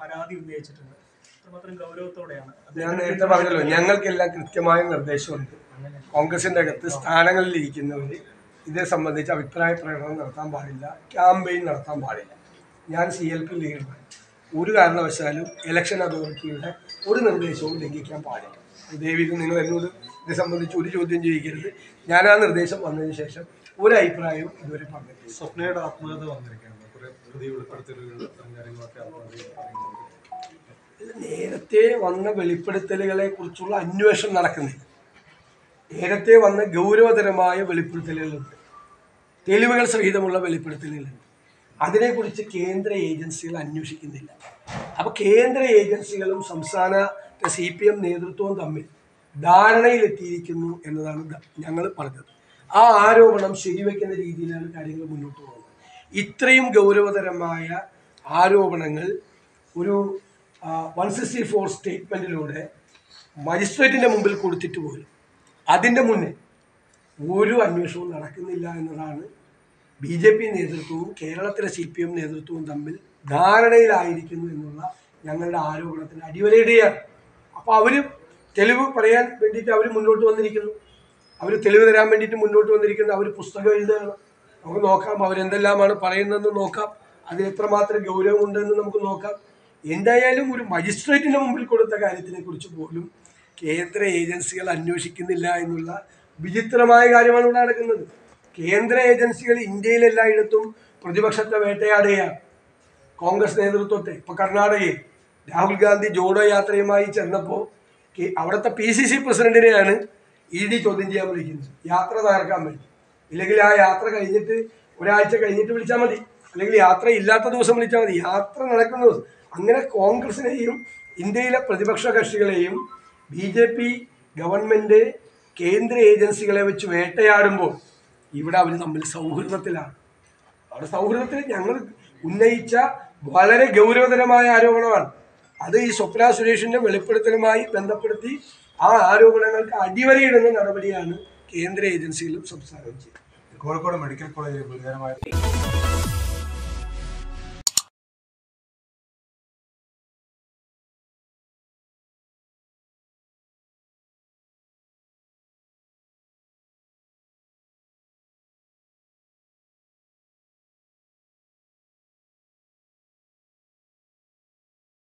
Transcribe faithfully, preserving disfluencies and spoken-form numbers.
പരാതി ഉന്നയിച്ചിട്ടുണ്ട്. അത്രമാത്രം ഗൗരവത്തോടെയാണ്. ഞാൻ നേരത്തെ പറഞ്ഞല്ലോ, ഞങ്ങൾക്കെല്ലാം കൃത്യമായ നിർദ്ദേശമുണ്ട്. കോൺഗ്രസിന്റെ അകത്ത് സ്ഥാനങ്ങളിൽ ഇരിക്കുന്നവർ ഇതേ സംബന്ധിച്ച് അഭിപ്രായ പ്രകടനം നടത്താൻ പാടില്ല, ക്യാമ്പയിൻ നടത്താൻ പാടില്ല. ഞാൻ സി എൽ പി ലീഡറാണ്. ഒരു കാരണവശാലും ഇലക്ഷൻ അതോറിറ്റിയുടെ ഒരു നിർദ്ദേശവും ലംഘിക്കാൻ പാടില്ല. ദേവി നിങ്ങൾ എന്നോട് ഇത് സംബന്ധിച്ച് ഒരു ചോദ്യം ചെയ്യിക്കരുത്. ഞാൻ ആ നിർദ്ദേശം വന്നതിന് ശേഷം ഒരു അഭിപ്രായവും ഇതുവരെ പറഞ്ഞിട്ടില്ല. സ്വപ്നയുടെ ആത്മകഥ വന്നിരിക്കുകയാണ്. നേരത്തെ വന്ന വെളിപ്പെടുത്തലുകളെ കുറിച്ചുള്ള അന്വേഷണം നടക്കുന്നില്ല. നേരത്തെ വന്ന ഗൗരവതരമായ വെളിപ്പെടുത്തലുകളുണ്ട്, തെളിവുകൾ സഹിതമുള്ള വെളിപ്പെടുത്തലുകളുണ്ട്. അതിനെക്കുറിച്ച് കേന്ദ്ര ഏജൻസികൾ അന്വേഷിക്കുന്നില്ല. അപ്പോൾ കേന്ദ്ര ഏജൻസികളും സംസ്ഥാന സി പി എം നേതൃത്വവും തമ്മിൽ ധാരണയിലെത്തിയിരിക്കുന്നു എന്നതാണ് ഞങ്ങൾ പറഞ്ഞത്. ആ ആരോപണം ശരിവെക്കുന്ന രീതിയിലാണ് കാര്യങ്ങൾ മുന്നോട്ട് പോകുന്നത്. ഇത്രയും ഗൗരവതരമായ ആരോപണങ്ങൾ ഒരു വൺ സിക്സ്റ്റി ഫോർ സ്റ്റേറ്റ്മെൻറ്റിലൂടെ മജിസ്ട്രേറ്റിൻ്റെ മുമ്പിൽ കൊടുത്തിട്ട് പോലും അതിൻ്റെ മുന്നേ ഒരു അന്വേഷണവും നടക്കുന്നില്ല എന്നതാണ് ബി ജെ പി നേതൃത്വവും കേരളത്തിലെ സി പി എം നേതൃത്വവും തമ്മിൽ ധാരണയിലായിരിക്കുന്നു എന്നുള്ള ഞങ്ങളുടെ ആരോപണത്തിന് അടിവരയിടുകയാണ്. അപ്പോൾ അവർ തെളിവ് പറയാൻ വേണ്ടിയിട്ട് അവർ മുന്നോട്ട് വന്നിരിക്കുന്നു. അവർ തെളിവ് തരാൻ വേണ്ടിയിട്ട് മുന്നോട്ട് വന്നിരിക്കുന്നു. അവർ പുസ്തകം എഴുതുകയാണ്. നമുക്ക് നോക്കാം അവരെന്തെല്ലാമാണ് പറയുന്നതെന്ന് നോക്കാം, അതിൽ എത്രമാത്രം ഗൗരവമുണ്ടെന്ന് നമുക്ക് നോക്കാം. എന്തായാലും ഒരു മജിസ്ട്രേറ്റിന് മുമ്പിൽ കൊടുത്ത കാര്യത്തിനെ കുറിച്ച് പോലും കേന്ദ്ര ഏജൻസികൾ അന്വേഷിക്കുന്നില്ല എന്നുള്ള വിചിത്രമായ കാര്യമാണ് ഇവിടെ നടക്കുന്നത്. കേന്ദ്ര ഏജൻസികൾ ഇന്ത്യയിലെല്ലായിടത്തും പ്രതിപക്ഷത്തെ വേട്ടയാടുകയാണ്. കോൺഗ്രസ് നേതൃത്വത്തെ ഇപ്പോൾ കർണാടകയിൽ രാഹുൽ ഗാന്ധി ജോഡോ യാത്രയുമായി ചെന്നപ്പോൾ അവിടുത്തെ പി സി സി പ്രസിഡന്റിനെയാണ് ഇ ഡി ചോദ്യം ചെയ്യാൻ വിളിക്കുന്നത്, യാത്ര തകർക്കാൻ വേണ്ടി. ഇല്ലെങ്കിൽ ആ യാത്ര കഴിഞ്ഞിട്ട് ഒരാഴ്ച കഴിഞ്ഞിട്ട് വിളിച്ചാൽ മതി, അല്ലെങ്കിൽ യാത്ര ഇല്ലാത്ത ദിവസം വിളിച്ചാൽ മതി, യാത്ര നടക്കുന്ന ദിവസം. അങ്ങനെ കോൺഗ്രസിനെയും ഇന്ത്യയിലെ പ്രതിപക്ഷ കക്ഷികളെയും ബി ജെ പി ഗവൺമെൻറ് കേന്ദ്ര ഏജൻസികളെ വെച്ച് വേട്ടയാടുമ്പോൾ ഇവിടെ അവർ തമ്മിൽ സൗഹൃദത്തിലാണ്. അവിടെ സൗഹൃദത്തിൽ ഞങ്ങൾ ഉന്നയിച്ച വളരെ ഗൗരവതരമായ ആരോപണമാണ്. അത് ഈ സ്വപ്ന സുരേഷിൻ്റെ വെളിപ്പെടുത്തലുമായി ബന്ധപ്പെടുത്തി ആ ആരോപണങ്ങൾക്ക് അടിവരയിടുന്ന നടപടിയാണ് കേന്ദ്ര ഏജൻസികളും സംസ്ഥാനവും ചെയ്യുന്നത്. കോഴിക്കോട് മെഡിക്കൽ കോളേജിൽ ഗുരുതരമായ